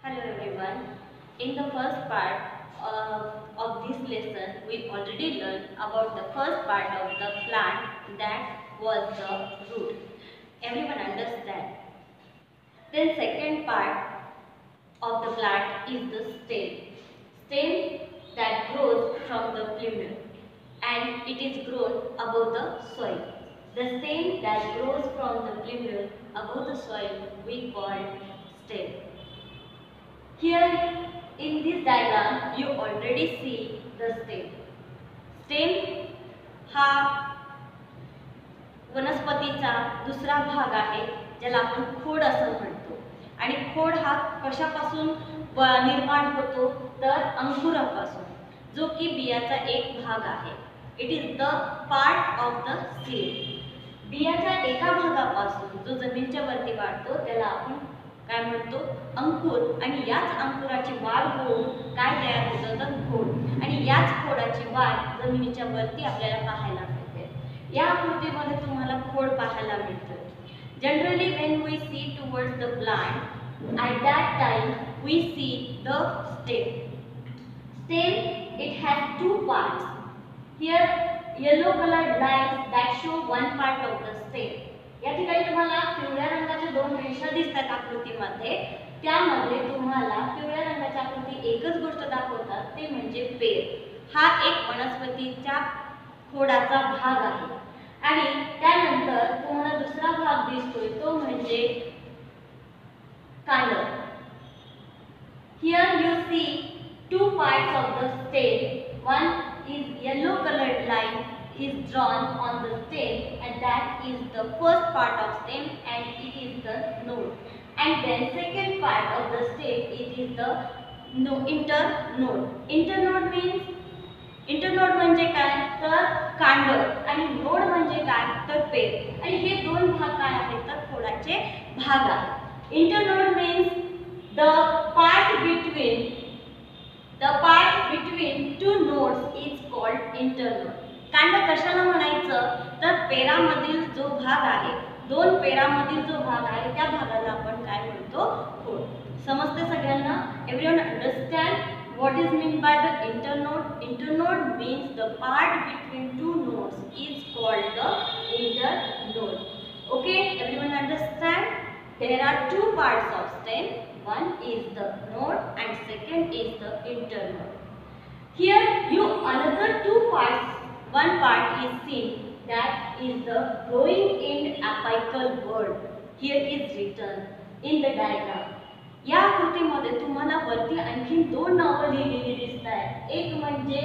Hello everyone. In the first part of this lesson, we already learned about the first part of the plant, that was the root. Everyone understand. Then second part of the plant is the stem. Stem that grows from the plumule and it is grown above the soil. The stem that grows from the plumule above the soil we call stem. Here in this diagram you already see the stem. Stem हा वनस्पतीचा दुसरा भाग आहे ज्याला आपण खोड असं म्हणतो. आणि खोड हा कशापासून निर्माण होतो तर अंकुरापासून, जो की बियाचा एक भाग आहे. It is the part of the seed. बियाच्या एका भागापासून जो जमिनीच्या वरती वाढतो त्याला आपण काय म्हणतो अंकुर. आणि याच अंकुराची वाढ होऊन काय तयार होतं तर खोड. आणि याच खोडाची वाढ जमिनीच्या वरती आपल्याला पाहायला मिळते. या आकृतीमध्ये तुम्हाला खोड पाहायला मिळतं. Generally when we see towards the plant, at that time we see the stem. Stem, it has two parts. Here yellow colored lines that show one part of the stem. या ठिकाणी तुम्हाला पिवळ्या रंगाच्या दोन रेषा दिसतात आकृतीमध्ये. त्यामध्ये तुम्हाला पिवळ्या रंगाच्या आकृती एकच गोष्ट दाखवतात, ते म्हणजे पेर. हा एक वनस्पतीच्या खोडाचा भाग आहे. आणि त्यानंतर तुम्हाला दुसरा भाग दिसतोय तो म्हणजे कांड. Here you see two parts of the stem. One is yellow colored line is drawn on the stem, and that is the first part of stem, and it is the node. And then second part of the stem, it is the internode. Internode means, internode म्हणजे काय तर कांड आणि node म्हणजे काय तर पेर. आणि हे दोन भाग काय आहेत तर खोडाचे भाग आहेत. Internode means the part between two nodes is called internode. कांड कशाला म्हणायचं तर पेरामधील जो भाग आहे, दोन पेरामधील जो भाग आहे त्या भागाला आपण काय म्हणतो खोड. समजते सगळ्यांना? Everyone understand what is meant by the internode? Internode means the part between two nodes is called the internode. Okay, everyone understand? There are two parts of stem. One is the node and second is the internode. Here you another two parts. One part is seen, that is the growing end apical bud. Here is written in the diagram. या आकृतीमध्ये तुम्हाला वरती आणखी दोन नावं लिहिलेली दिसत आहेत. एक म्हणजे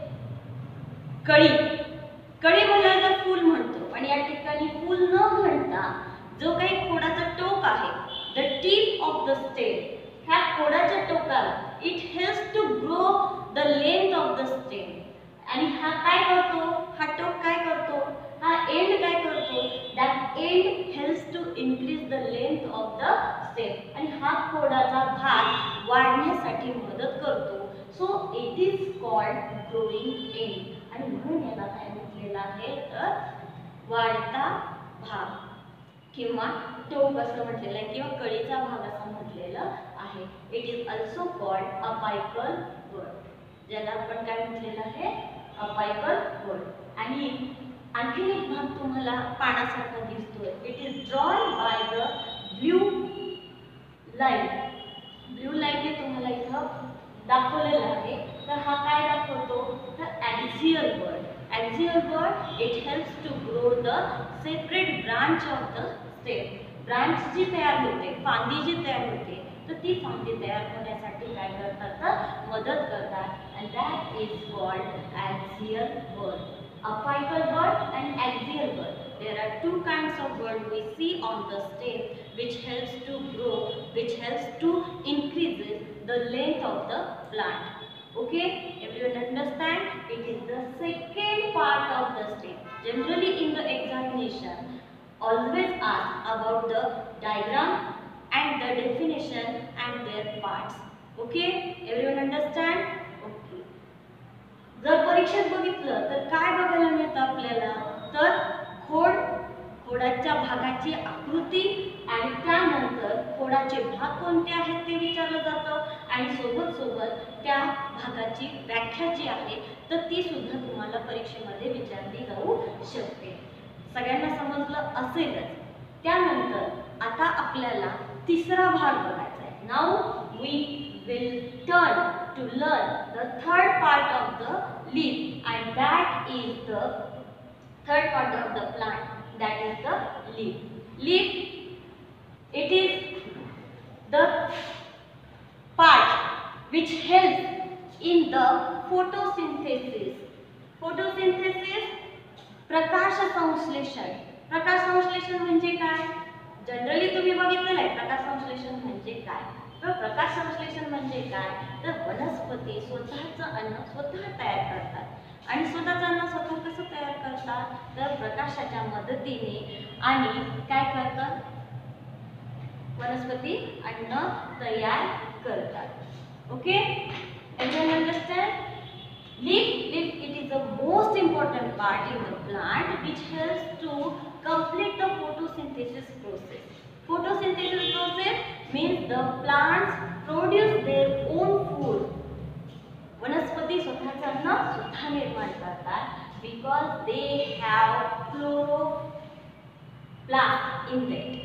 कळी. कळी बोलायला फूल म्हणतो आणि या ठिकाणी फूल न म्हणता जो काही खोडाचा टोक आहे, the tip of the stem, ह्या खोडाच्या टोकाला it helps to grow the length of the stem. आणि हा काय करतो, हा टोक काय करतो, हा एंड काय करतो, that end helps to increase the length of the stem. आणि हा खोडाचा भाग वाढण्यासाठी मदत करतो. So it is called growing end. आणि म्हणून याला काय म्हटलेलं आहे तर वाढता भाग किंवा टोक असं म्हटलेलं आहे किंवा कळीचा भाग असं म्हटलेलं आहे. It is also called apical bud, ज्याला आपण काय म्हटलेलं आहे अपायकल बड. आणि आणखी एक भाग तुम्हाला पानासारखा दिसतोय. It is drawn by the blue line. Blue लाईनने तुम्हाला इथं दाखवलेलं आहे. तर हा काय दाखवतो तर axial bud. Axial bud it helps to grow the separate branch of the stem. Branch जी तयार होते, फांदी जी तयार होते, तर ती फांदी तयार होण्यासाठी काय करतात तर मदत करतात. And that is called axial bud. Apical bud and axial bud. There are two kinds of bud we see on the stem, which helps to grow, which helps to increase the length of the plant. Okay, everyone understand? It is the second part of the stem. Generally in the examination, always ask about the diagram and the definition and their parts. Okay, everyone understand? जर परीक्षेत बघितलं तर काय बघायला मिळतं आपल्याला तर खोडाच्या भागाची आकृती आणि त्यानंतर खोडा झाडाचे भाग कोणते आहेत ते विचारलं जातं आणि सोबत सोबत त्या भागाची व्याख्या जी आहे तर ती सुद्धा तुम्हाला परीक्षेमध्ये विचारली जाऊ शकते. सगळ्यांना समजलं असेलच. त्यानंतर आता आपल्याला तिसरा भाग बघायचा आहे. Now we will turn to learn the third part of the leaf, and that is the third part of the plant, that is the leaf. Leaf, it is the part which helps in the photosynthesis. Photosynthesis, प्रकाश संश्लेषण. प्रकाश संश्लेषण म्हणजे काय? Generally तुम्ही बघितलेलं आहे प्रकाश संश्लेषण म्हणजे काय. तर प्रकाश संश्लेषण म्हणजे काय? तर वनस्पती स्वतःचं अन्न स्वतः तयार करतात आणि स्वतःचं अन्न स्वतः कसं तयार करतात? तर प्रकाशाच्या मदतीने आणि काय करतात? वनस्पती अन्न तयार करतात. Okay, everyone understand? Leaf, it is the most important part in the plant which helps to complete the photosynthesis process. Photosynthesis process means the plants produce their own food. वनस्पती स्वतःचं अन्न स्वतः निर्माण करतात because they have chloroplast in that.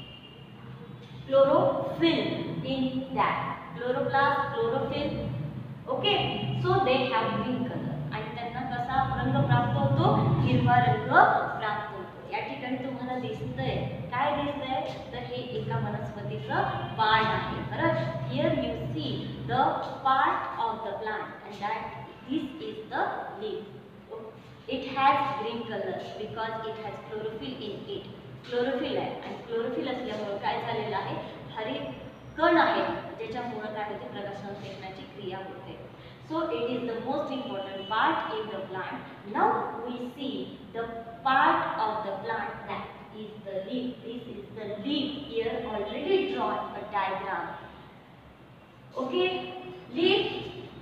Chlorophyll in that. Chloroplast, chlorophyll. Okay, so they have green color. आणि त्यांना कसा रंग प्राप्त होतो? हिरवा रंग प्राप्त होतो. या ठिकाणी तुम्हाला दिसतंय काय दिसतंय? तर हे एका वनस्पतीचं पान आहे. बरोबर? Here you see the part of the plant and that this is the leaf. It has green color because it has chlorophyll in it. Chlorophyll आहे आणि chlorophyll असल्यामुळे काय झालेलं आहे? हरित कण आहे ज्याच्यामुळे काय होते? प्रकाश संश्लेषणाची क्रिया होते. So it is the most important part in the plant. Now we see the part of the plant that is the leaf. This is the leaf. Here already drawn a diagram. Okay, leaf.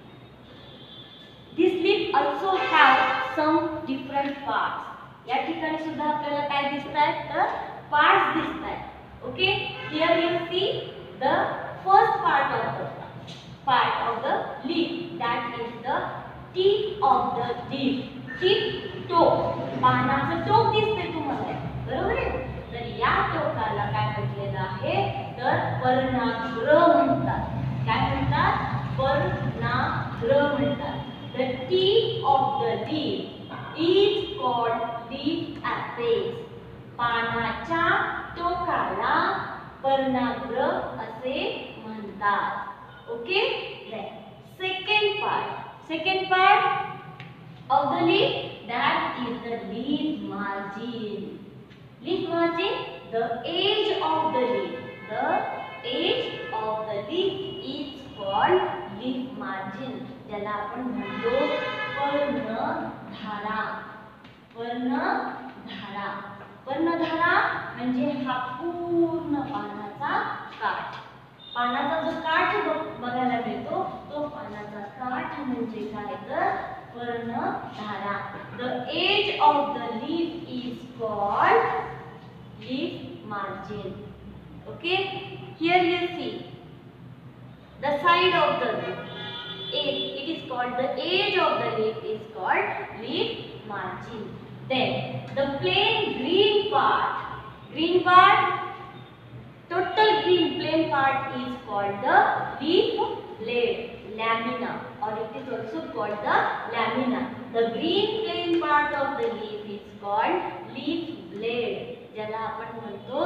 This leaf also have some different parts. या ठिकाणी सुद्धा आपल्याला काय दिसतात? तर parts दिसतात. Okay, here you see the first part of the leaf, that is the tip of the leaf. Tip, टोक. पानाचं टोक दिसते तुम्हाला, बरोबर आहे? तर या टोकाला काय म्हटलेलं आहे? तर पर्णाग्र म्हणतात. काय म्हणतात? पर्णाग्र म्हणतात. The tip of the leaf is called leaf apex. पानाच्या टोकाला पर्णाग्र असे म्हणतात. Okay, then second part of the leaf, that is the leaf margin. Leaf margin, the edge of the leaf. The edge of the leaf is called leaf margin. ज्याला आपण म्हणतो पर्णधारा. पर्णधारा. पर्णधारा म्हणजे हा पूर्ण पानाचा काठ. पानाचा जो काठ बघायला मिळतो तो पानाचा काठ म्हणजे काय? तर पर्णधारा. The edge of the leaf is called leaf margin. Okay, here you see the side of the leaf. It is called the edge of the leaf is called leaf margin. Then the plain green part, total green plain part is called the leaf blade, lamina, or it is also called the lamina. The green plain part of the leaf is called leaf blade, ज्याला आपण म्हणतो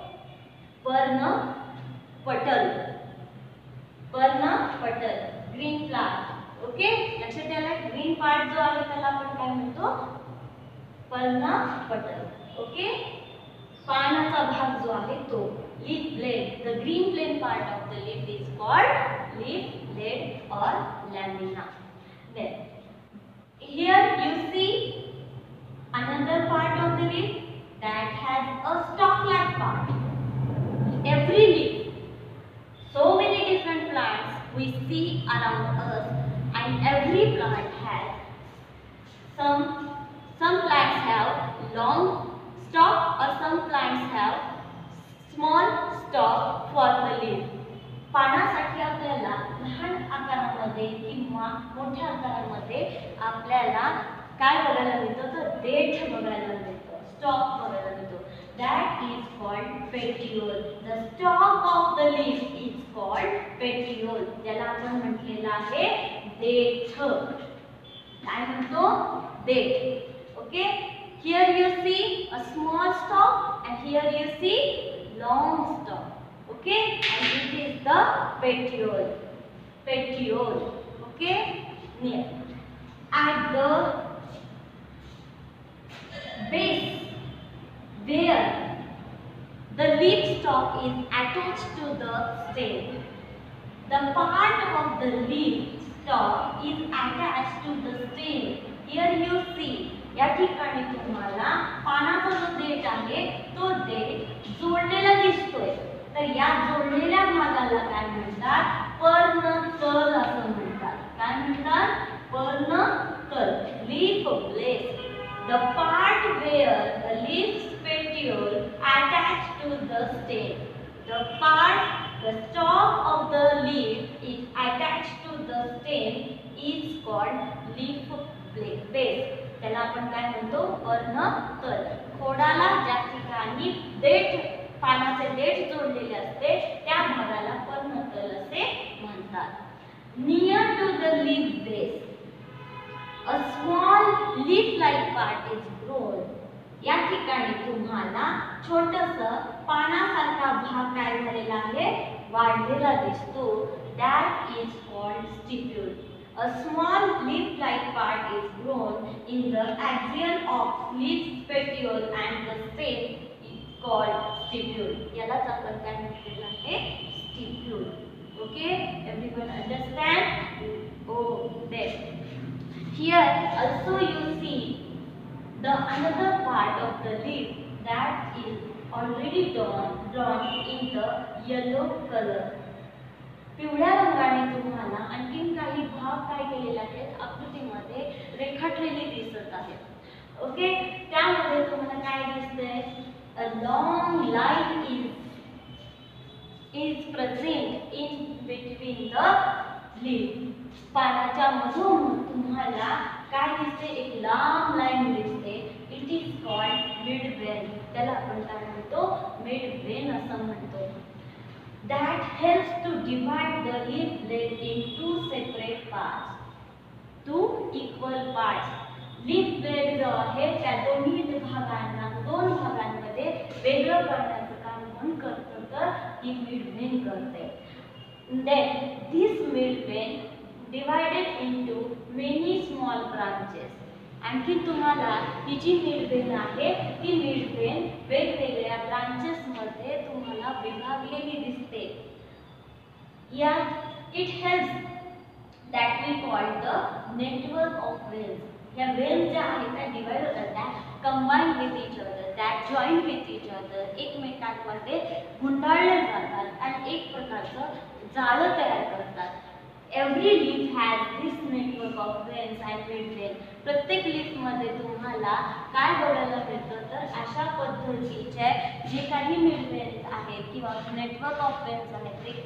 पर्णपटल. पर्णपटल, green plant. Okay, लक्षात द्यायला green part जो आहे त्याला आपण काय म्हणतो? पर्णपटल. ओके, पानाचा भाग जो आहे तो leaf blade. The green plain part of the leaf is called leaf blade or lamina. Then here you see another part of the leaf that has a stalk-like part. Every leaf, so many different plants we see around us, and every plant has some plants have long stalk or some plants have small stalk stalk for the leaf. पानासाठी आपल्याला लहान आकारामध्ये किंवा मोठ्या आकारामध्ये आपल्याला काय बघायला मिळतं तर देठ बघायला मिळतं, स्टॉक बघायला मिळतो. That is called petiole. The stalk of the leaf is called petiole. ज्याला आपण म्हटलेलं आहे देठ. काय म्हणतो? देठ. Okay. Here you see a small stalk and here you see long stalk. Okay, and this is the petiole. Petiole. Okay. Near. At the base, where the leaf stalk is attached to the stem, the part of the leaf stalk is attached to the stem. Here you see. या ठिकाणी तुम्हाला पानाचा जो देठ आहे तो देठ जोडलेला दिसतोय. तर या जोडलेल्या भागाला काय म्हणतात? पर्णतल असं म्हणतात. काय म्हणतात? पर्णतल. Leaf blade. The part where the leaf petiole attached to the stem. The part, the stalk of the leaf is attached to the stem is called leaf base. त्याला आपण काय म्हणतो? पर्णतल. खोडाला ज्या ठिकाणी देठ, पानाचे देठ जोडलेले असते त्या भागाला पर्णतल असे म्हणतात. Near to the leaf base, a small leaf-like part is grown. या ठिकाणी तुम्हाला छोटंसं पानासारखा भाग काय झालेला आहे? वाढलेला दिसतो. That is called stipule. A small leaf-like part is grown in the axial of leaf petiole and the stem is called stipule. यालाच आपण काय म्हटलेलं आहे? Stipule. Okay, everyone understand? Oh, there. Here also you see the another part of the leaf that is already drawn in the yellow color. पिवळ्या रंगाने तुम्हाला आणखीन काही भाग काय केलेले आहेत? आकृतीमध्ये रेखाटलेले दिसत आहेत. ओके. त्यामध्ये तुम्हाला काय दिसतंय? A long line is present in between the leaf. पानाच्या मधोमध तुम्हाला काय दिसते? एक लांब लाईन दिसते. It is called midvein. त्याला आपण काय म्हणतो? मिडवेन असं म्हणतो. That helps to divide the leaf blade in two separate parts, two equal parts. Leaf blade जो आहे त्या दोन्ही भागांना दोन भागांमध्ये वेगळं करण्याचं काम कोण करतं? तर ही मिडवेन करते. Then this midvein divided into many small branches. आणखी तुम्हाला ही जी मिडवेन आहे ती मिडवेन वेगवेगळ्या ब्रांचेस मध्ये तुम्हाला विभागलेली दिसते. या it helps that we call the network of veins. या वेन्स ज्या आहेत त्या डिवाइड होतात, that combine with each other, that join with each other, एकमेकांमध्ये गुंडाळले जातात आणि एक प्रकारचं जाळं तयार करतात. Every leaf has this network of veins and midvein. प्रत्येक लीफ मध्ये तुम्हाला काय बघायला मिळतं तर अशा पद्धतीचे जे काही मिडवेन्स आहेत किंवा नेटवर्क ऑफ वेन्स आहेत ते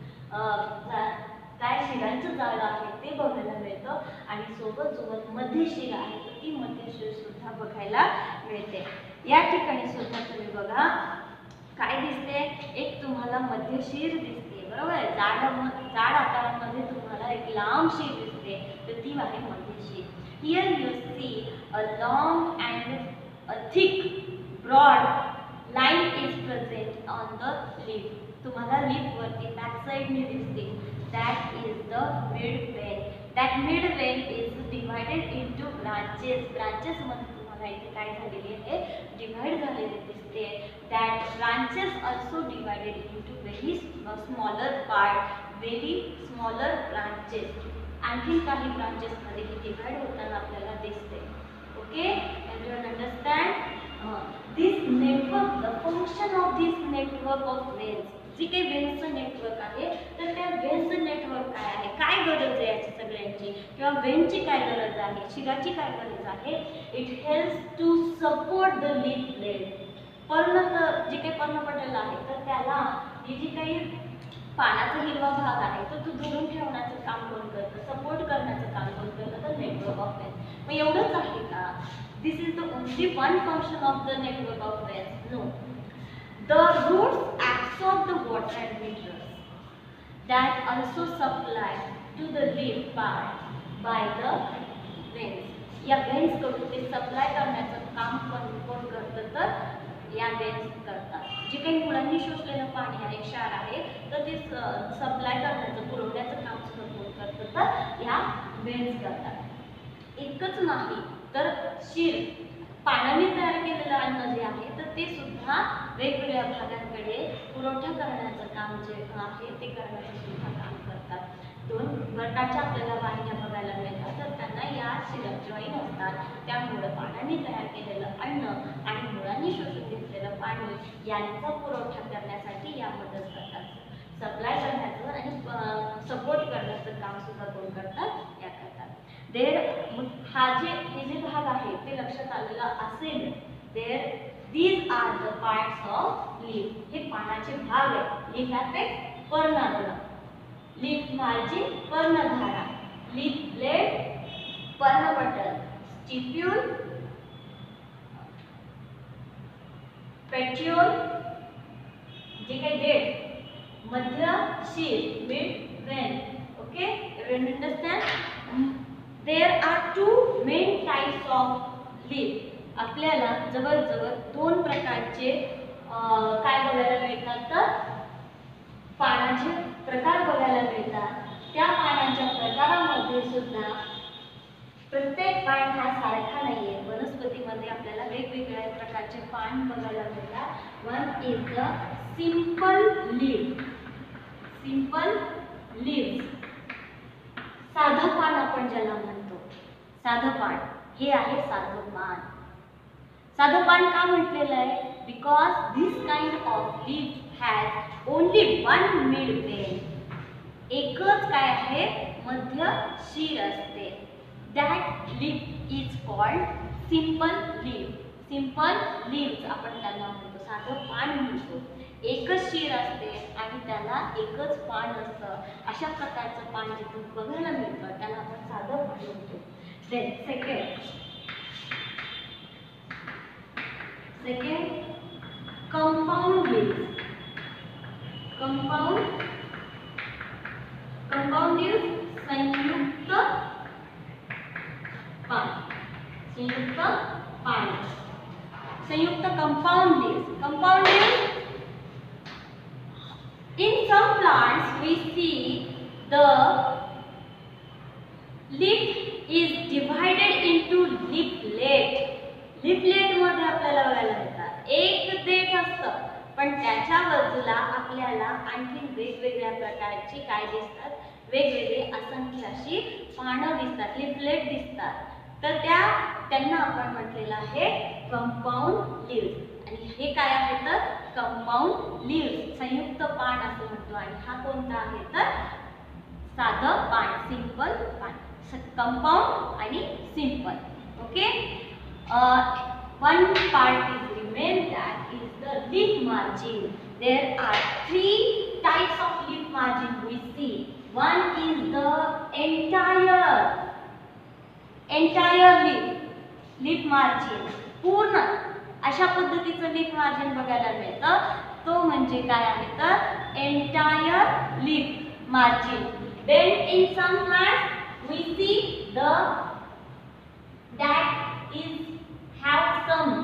काय शिरांचं जाळं आहे ते बघायला मिळतं आणि सोबत सोबत मध्यशिरा आहे तर ती मध्यशिर सुद्धा बघायला मिळते. या ठिकाणी सुद्धा तुम्ही बघा काय दिसते? एक तुम्हाला मध्यशीर दिसते. बरोबर. जाड आकारामध्ये तुम्हाला एक लांब शीर दिसते तर ती आहे मध्यशीर. Here you see a long and a thick broad line is present on the leaf. तुम्हाला लीफ वरती बॅक साइडने दिसते. That is the midvein. That midvein is divided into branches. Branches मध्ये तुम्हाला इथे काय झालेली आहे? डिवाइड झालेली दिसते. That branches also divided into very smaller part, very smaller branches. आणखी काही ब्रांचेस मध्ये ही डिवाइड होताना आपल्याला दिसते. Okay, everyone understand? This network, the function of this network of veins. जी काही वेन्सचं नेटवर्क आहे तर त्या वेन्सचं नेटवर्क काय आहे? काय गरज आहे याची सगळ्यांची? किंवा वेन्सची काय गरज आहे? शिराची काय गरज आहे? It helps to support the leaf blade. जे काही पर्णपटल आहे तर त्याला ही जी काही पानाचा हिरवा भाग आहे तो धरून ठेवण्याचं काम कोण करतं, सपोर्ट करण्याचं काम कोण करतं, तर नेटवर्क ऑफ वेन्स. मग एवढंच आहे का? This is the only one function of the network of veins? No. The roots absorb the water and minerals that also supply to the leaf part by the veins. या veins कडून ते supply करण्याचं काम कोण करतं, तर या veins करतात. जे काही मुलांनी शोषलेलं पाणी आहे, क्षार आहे, तर ते सप्लाय करण्याचं, पुरवण्याचं काम सुद्धा कोण करतं, तर या वेन्स करतात. इतकंच नाही तर शीर, पाण्याने तयार केलेलं अन्न जे आहे तर ते सुद्धा वेगवेगळ्या भागांकडे पुरवठा करण्याचं काम जे आहे ते करण्याचं सुद्धा काम करतात. दोन प्रकारच्या आपल्याला वाहिन्या बघायला मिळतात, तर त्यांना या शिरप जॉईन असतात. त्यामुळे पाण्याने तयार केलेलं अन्न आणि मुळांनी शोषून घेतलेलं पाणी यांचा पुरवठा करण्यासाठी या मदत करतात. सप्लाय करण्याचं आणि सपोर्ट करण्याचं काम सुद्धा कोण करतात, या करतात. हे जे भाग आहे ते लक्षात आलेलं असेल. these are the parts of leaf. हे पानाचे भाग आहेत. leaf apex, पर्णगोलक, leaf margin, पर्णधारा, leaf blade, पर्णपटल, स्टिप्यूल, पेट्यूल, जे काही देठ, मध्य शीर, mid vein. Okay, everyone understand? There are two main types of leaf. आपल्याला जवळजवळ दोन प्रकारचे काय बघायला मिळतात, तर पानाचे प्रकार बघायला मिळतात. त्या पानांच्या प्रकारामध्ये सुद्धा प्रत्येक पान हा सारखा नाहीये. वनस्पतीमध्ये आपल्याला वेगवेगळ्या प्रकारचे पान बघायला मिळतात. One is the simple leaf. Simple leaves, साधं पान आपण ज्याला म्हणतो, साधं पान, हे आहे साधं पान. साधं पान का म्हटलेलं आहे? Because this kind of leaf has only one mid vein. एकच काय आहे, मध्य शीर असते. That leaf is called simple leaf. Simple leaves आपण त्यांना म्हणतो, साधं पान म्हणतो. एकच शीर असते आणि त्याला एकच पान असतं. अशा प्रकारचं पान जिथून बघायला मिळतं त्याला आपण साधं पान म्हणतो. Then second compound leaves. Compound leaves संयुक्त पान. संयुक्त पान, संयुक्त compound leaves. Compound leaves, in some plants we see the leaf is divided into leaflet. leaflet मध्ये आपल्याला बघायला मिळतात एक देठ असतं, पण त्याच्या बाजूला आपल्याला आणखी वेगवेगळ्या प्रकारची काय दिसतात, वेगवेगळे असंख्य अशी पानं दिसतात, leaflet दिसतात. तर त्यांना आपण म्हटलेलं आहे कंपाऊंड लीव्स. आणि हे काय आहे, तर कंपाऊंड लीव्स, संयुक्त पान असं म्हणतो. आणि हा कोणता आहे, तर साधं पान, सिंपल पान. कंपाऊंड आणि simple. Okay, one part is remain, that is the leaf margin. There are three types of leaf margin we see. One is the entire leaf margin, पूर्ण अशा पद्धतीचं लीफ मार्जिन बघायला मिळतं. तो म्हणजे काय आहे, तर entire leaf margin. Then in some plants we see that is have some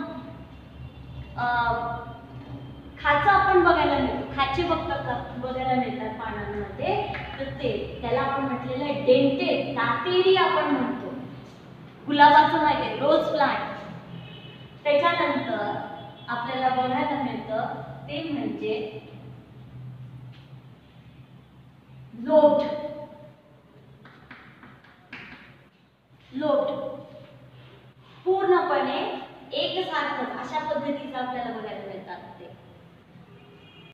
खाचं आपण बघायला मिळतो. खाचे बघायला मिळतात पानांमध्ये, तर त्याला आपण म्हटलेलं आहे डेंटेड, दातेरी आपण म्हणतो. गुलाबाचं माहिती आहे, रोज प्लांट. त्याच्यानंतर आपल्याला बघायला मिळतं ते म्हणजे लोट.